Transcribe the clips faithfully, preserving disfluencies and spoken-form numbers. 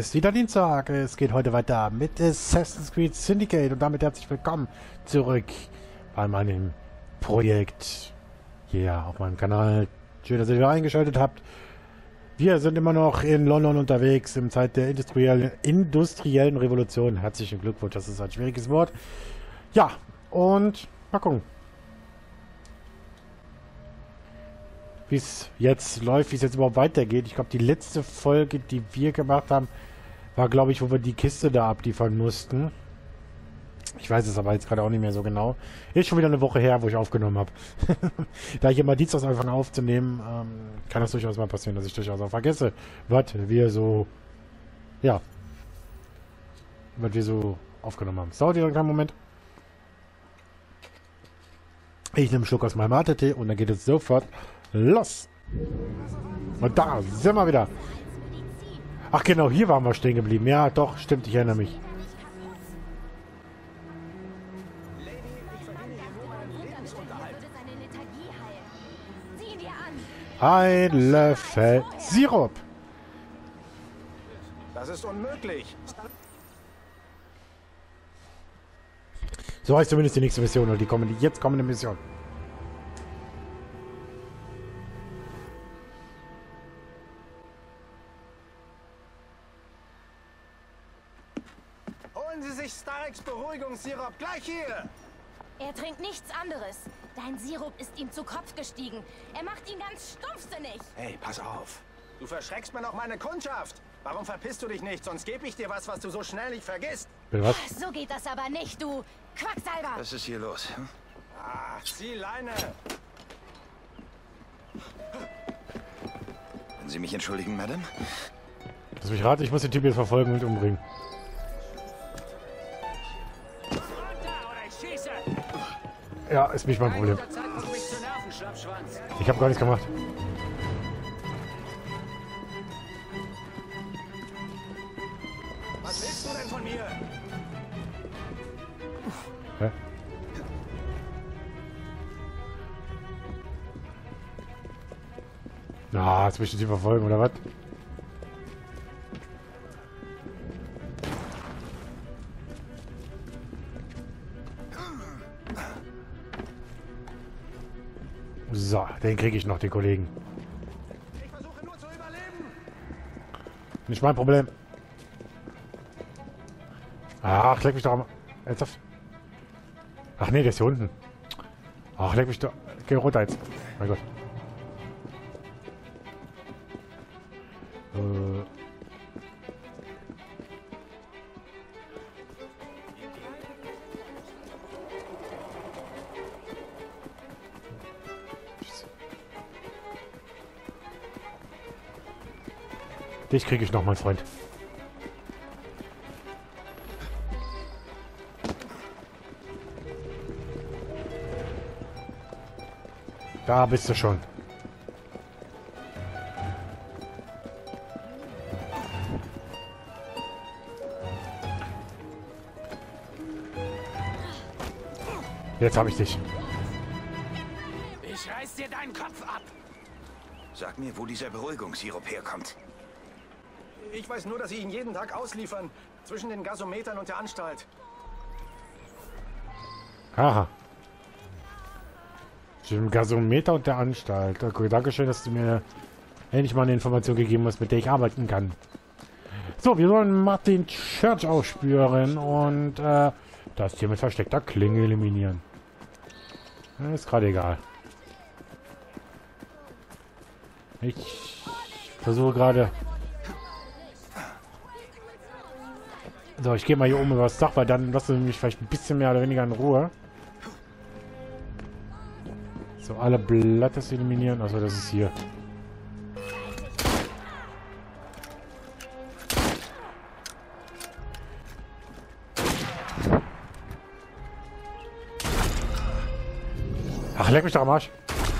ist wieder Dienstag. Es geht heute weiter mit Assassin's Creed Syndicate und damit herzlich willkommen zurück bei meinem Projekt hier auf meinem Kanal. Schön, dass ihr wieder eingeschaltet habt. Wir sind immer noch in London unterwegs im Zeit der industriellen, industriellen Revolution. Herzlichen Glückwunsch, das ist ein schwieriges Wort. Ja, und mal gucken, wie es jetzt läuft, wie es jetzt überhaupt weitergeht. Ich glaube, die letzte Folge, die wir gemacht haben, war, glaube ich, wo wir die Kiste da abliefern mussten. Ich weiß es aber jetzt gerade auch nicht mehr so genau. Ist schon wieder eine Woche her, wo ich aufgenommen habe. Da ich immer Dienstags anfange aufzunehmen, ähm, kann das durchaus mal passieren, dass ich durchaus auch vergesse, was wir so, ja, was wir so aufgenommen haben. Es dauert wieder einen kleinen Moment. Ich nehme einen Schluck aus meinem Mate-Tee und dann geht es sofort los. Und da sind wir wieder. Ach genau, hier waren wir stehen geblieben. Ja, doch, stimmt, ich erinnere mich. Ein Löffel Sirup. Das ist unmöglich. So heißt zumindest die nächste Mission oder die kommende, jetzt kommende Mission. Holen Sie sich Stareks Beruhigungssirup gleich hier. Er trinkt nichts anderes. Dein Sirup ist ihm zu Kopf gestiegen. Er macht ihn ganz stumpfsinnig. Hey, pass auf. Du verschreckst mir noch meine Kundschaft. Warum verpisst du dich nicht? Sonst gebe ich dir was, was du so schnell nicht vergisst. Bitte was? So geht das aber nicht, du Quacksalber. Was ist hier los? Hm? Ah, zieh Leine. Können Sie mich entschuldigen, Madame? Lass mich raten, ich muss den Typ jetzt verfolgen und umbringen. Ja, ist nicht mein Problem. Ich habe gar nichts gemacht. Was willst du denn von mir? Hä? Na, jetzt möchte ich sie verfolgen, oder was? So, den kriege ich noch, den Kollegen. Ich versuche nur zu überleben. Nicht mein Problem. Ach, leck mich doch mal. Ernsthaft? Ach nee, der ist hier unten. Ach, leck mich doch. Geh runter jetzt. Mein Gott. Äh. Dich kriege ich noch, mein Freund. Da bist du schon. Jetzt habe ich dich. Ich reiß dir deinen Kopf ab. Sag mir, wo dieser Beruhigungssirup herkommt. Ich weiß nur, dass sie ihn jeden Tag ausliefern. Zwischen den Gasometern und der Anstalt. Aha. Zwischen dem Gasometer und der Anstalt. Okay, danke schön, dass du mir endlich mal eine Information gegeben hast, mit der ich arbeiten kann. So, wir sollen Martin Church aufspüren und äh, das hier mit versteckter Klinge eliminieren. Ist gerade egal. Ich versuche gerade... So, ich gehe mal hier oben über das Dach, weil dann lassen sie mich vielleicht ein bisschen mehr oder weniger in Ruhe. So, alle Blätter eliminieren. Also das ist hier. Ach, leck mich doch am Arsch.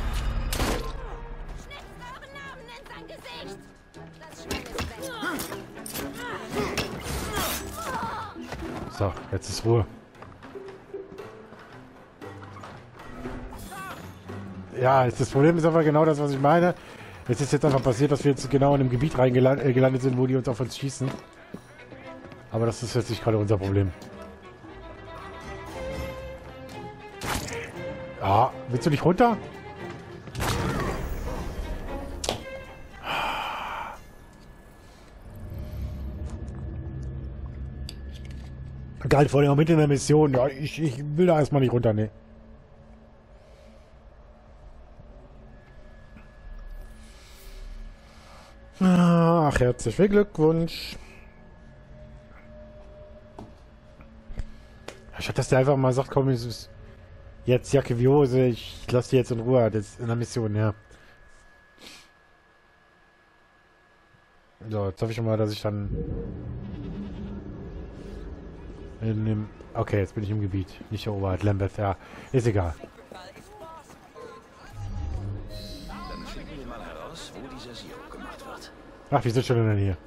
So, jetzt ist Ruhe. Ja, das Problem ist aber genau das, was ich meine. Es ist jetzt einfach passiert, dass wir jetzt genau in einem Gebiet reingelandet äh, gelandet sind, wo die uns auf uns schießen. Aber das ist jetzt nicht gerade unser Problem. Ah, willst du nicht runter? Geil, vor allem auch mit in der Mission. Ja, ich, ich will da erstmal nicht runter, ne. Ach, herzlichen Glückwunsch. Ich hatte, dass der einfach mal sagt, komm, es ist jetzt Jacke wie Hose, ich lasse die jetzt in Ruhe, das ist in der Mission, ja. So, jetzt hoffe ich mal, dass ich dann in dem... Okay, jetzt bin ich im Gebiet, nicht erobert, Lambeth, ja, ist egal. Dann finden wir mal heraus, wo dieser Sirup gemacht wird. Ach, wir sind schon in der Nähe.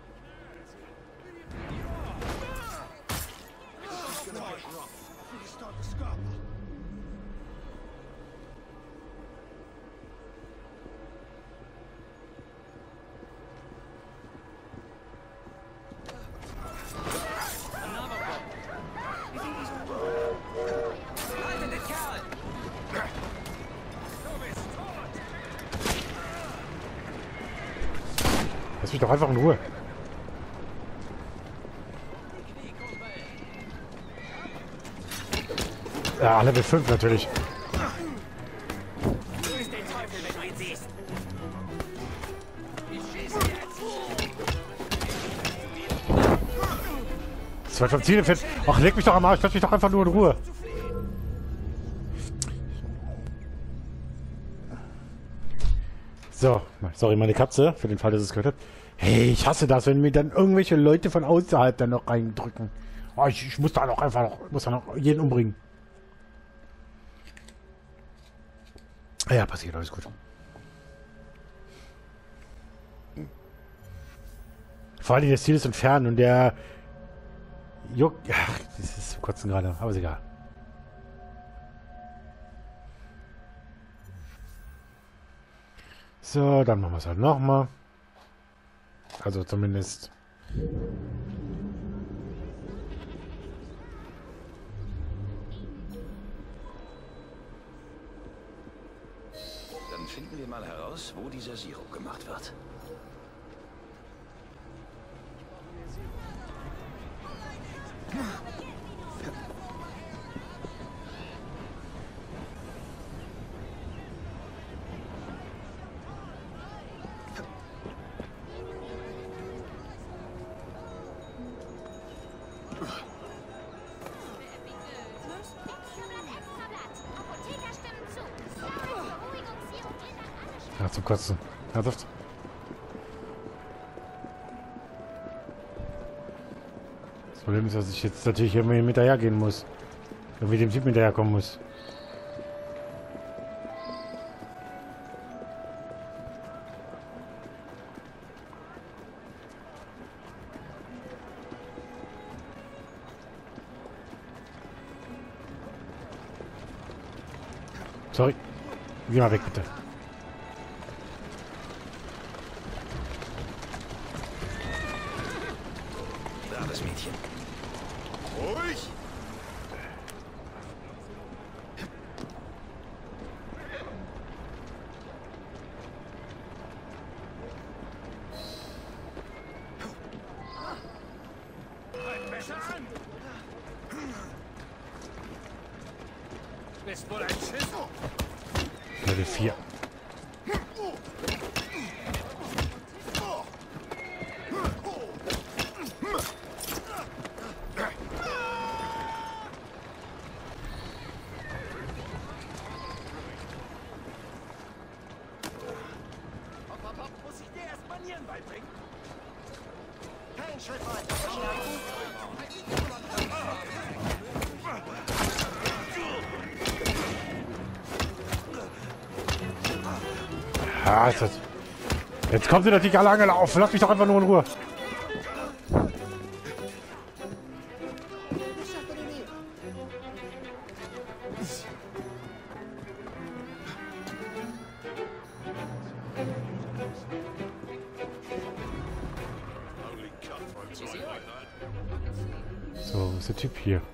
Lass mich doch einfach in Ruhe. Ja, Level fünf natürlich. Das war vom Ziel fit. Ach, leg mich doch am Arsch, lass mich doch einfach nur in Ruhe. So, sorry, meine Katze, für den Fall, dass es gehört hat. Hey, ich hasse das, wenn mir dann irgendwelche Leute von außerhalb dann noch reindrücken. Oh, ich, ich muss da noch einfach noch, muss da noch jeden umbringen. Ah ja, passiert, alles gut. Vor allem das Ziel ist entfernen und der juckt. Ach, das ist zum Kotzen gerade, aber ist egal. So, dann machen wir es halt nochmal. Also zumindest. Dann finden wir mal heraus, wo dieser Sirup gemacht wird. Ja, zum Kotzen. Ernsthaft? Das Problem ist, dass ich jetzt natürlich irgendwie hinterhergehen muss. Irgendwie dem Typ hinterherkommen muss. Sorry. Geh mal weg, bitte. Braves Mädchen. Ruhig! Halt besser an! Bist wohl ein Schiss? Level vier. Muss ich dir erst Manieren beibringen? Kein Schritt weiter. Ah, ist das... Jetzt kommt sie natürlich alle angelaufen. Lass mich doch einfach nur in Ruhe. Only cutthroats like that. ist der Typ hier?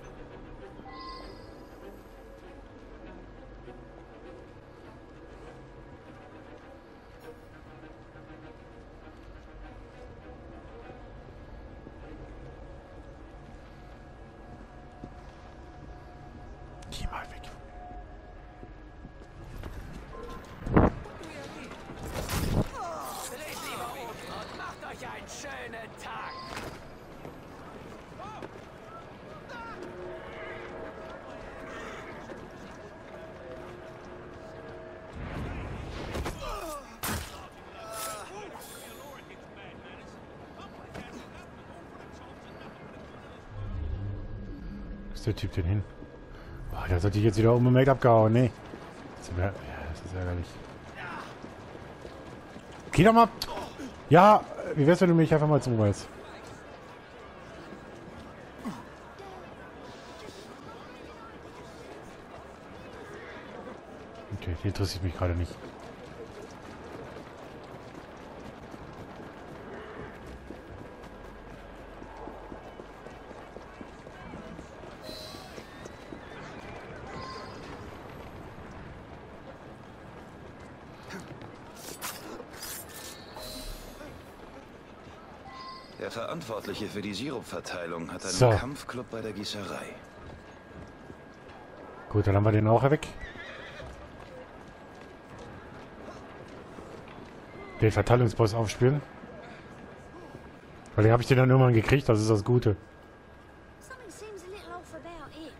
Geh mal weg. Macht euch einen schönen Tag. Wo ist der Typ denn hin? Oh, da sollte ich jetzt wieder unbemerkt abgehauen. Nee. Das ist, ja, das ist ärgerlich. Geh doch mal. Ja, wie wär's, wenn du mich einfach mal zuweist? Okay, die interessiert mich gerade nicht. Der Verantwortliche für die Sirupverteilung hat einen So. Kampfclub bei der Gießerei. Gut, dann haben wir den auch weg. Den Verteilungsboss aufspielen. Weil den habe ich den dann irgendwann gekriegt, das ist das Gute. Something seems a little off about him.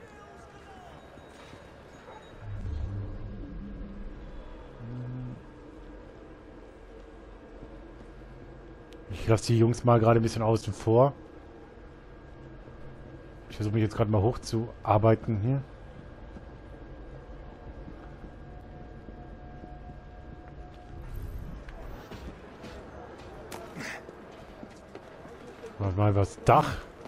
Ich lasse die Jungs mal gerade ein bisschen außen vor. Ich versuche mich jetzt gerade mal hochzuarbeiten hier. Mal mal was Dach.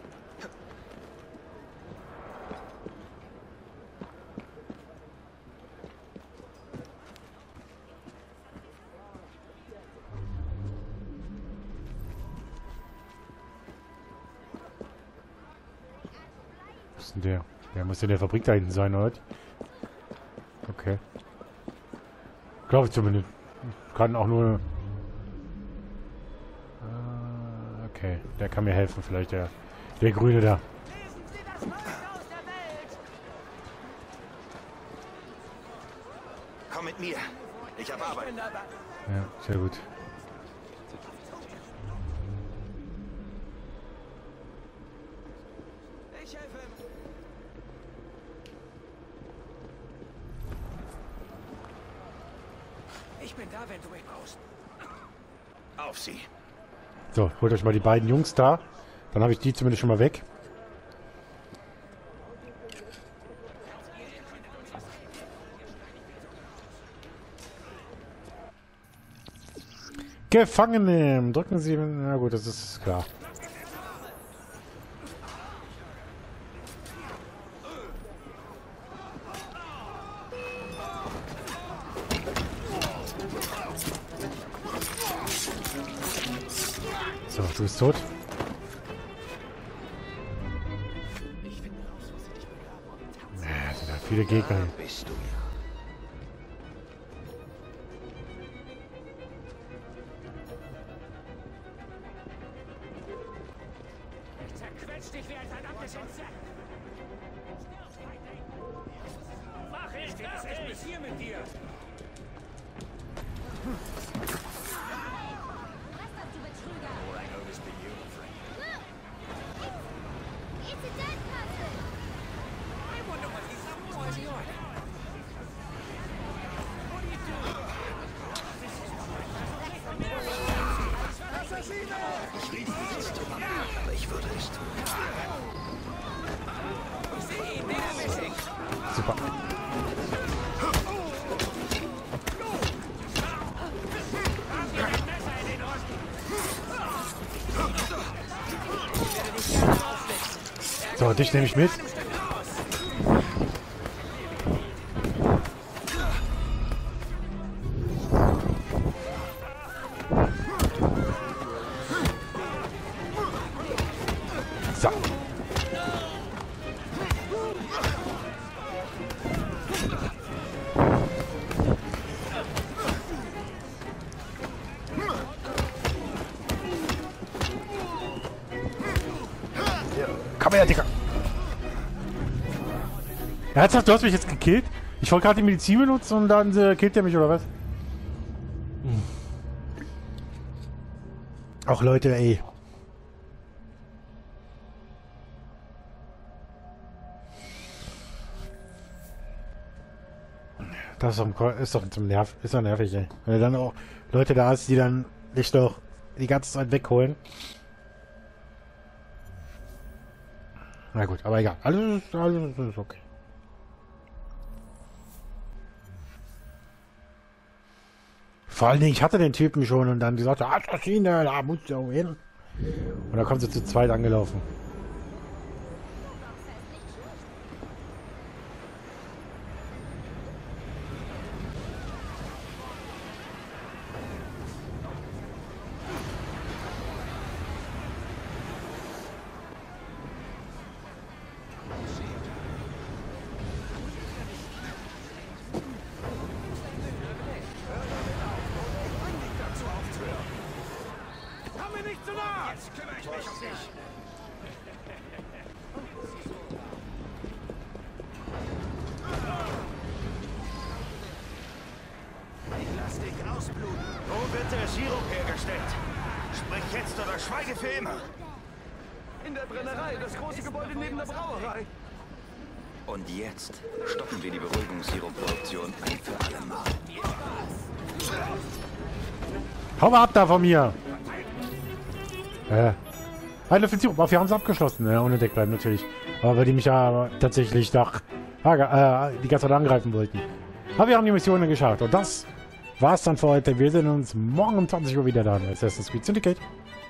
Wo ist denn der? Der muss in der Fabrik da hinten sein, oder? Okay. Glaube ich zumindest. Kann auch nur... Ah, okay, der kann mir helfen, vielleicht der, der Grüne da. Lesen Sie das Neueste aus der Welt. Komm mit mir. Ich hab Arbeit. Bin dabei. Ja, sehr gut. Ich helfe. Ich bin da, wenn du mich brauchst. Auf sie. So, holt euch mal die beiden Jungs da. Dann habe ich die zumindest schon mal weg. Gefangen nehmen. Drücken Sie... Na gut, das ist klar. So, du bist tot. Ja, sind halt viele Gegner. Da bist du ja. Ich zerquetsch dich wie ein verdammtes Insekt. Mach ich, ich das echt bis hier mit dir. I wonder what he's up to. What's he on? What are you doing? Ich will die jetzt tun, aber ich würde es tun. Ich sehe ihn, den erwische ich. Super. Messer in den Osten. Ich werde dich gerne aufblitzen. So, dich nehme ich mit. So. Ernsthaft, du hast mich jetzt gekillt? Ich wollte gerade die Medizin benutzen und dann äh, killt er mich, oder was? Hm. Auch Leute, ey. Das ist doch, ist doch zum Nerv, ist doch nervig, ey. Wenn du dann auch Leute da hast, die dann dich doch die ganze Zeit wegholen. Na gut, aber egal. Alles ist, alles ist okay. Vor allen Dingen, ich hatte den Typen schon und dann gesagt, Assassine, da musst du hin. Und da kommt sie zu zweit angelaufen. Jetzt kümmere ich mich um dich. Ich lass dich ausbluten. Wo wird der Sirup hergestellt? Sprich jetzt oder schweige für immer. In der Brennerei, das große Gebäude neben der Brauerei. Und jetzt stoppen wir die Beruhigungssiruppproduktion ein für alle Mal. Hau mal ab da von mir! Äh. Ein Löffel Sirup. Wir haben es abgeschlossen. Ja, ohne Deck bleiben natürlich. Aber weil die mich ja tatsächlich nach, äh, die ganze Zeit angreifen wollten. Aber wir haben die Missionen geschafft. Und das war's dann für heute. Wir sehen uns morgen um zwanzig Uhr wieder da. Assassin's Creed Syndicate.